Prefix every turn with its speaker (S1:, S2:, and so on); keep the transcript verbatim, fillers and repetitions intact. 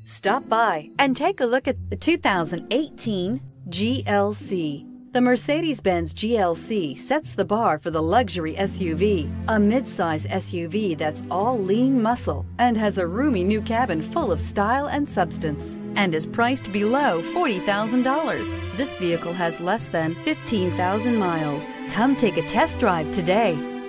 S1: Stop by and take a look at the two thousand eighteen G L C. The Mercedes-Benz G L C sets the bar for the luxury S U V, a midsize S U V that's all lean muscle and has a roomy new cabin full of style and substance, and is priced below forty thousand dollars. This vehicle has less than fifteen thousand miles. Come take a test drive today.